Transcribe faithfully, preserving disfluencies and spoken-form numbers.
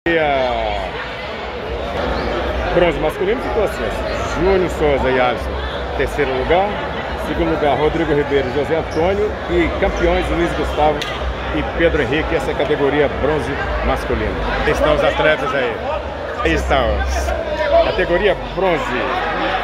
E a bronze masculino ficou assim, assim. Júnior Souza e Alisson, terceiro lugar. Segundo lugar, Rodrigo Ribeiro e José Antônio. E campeões, Luiz Gustavo e Pedro Henrique. Essa é a categoria bronze masculino. Estão os atletas aí. Aí estão. Categoria bronze.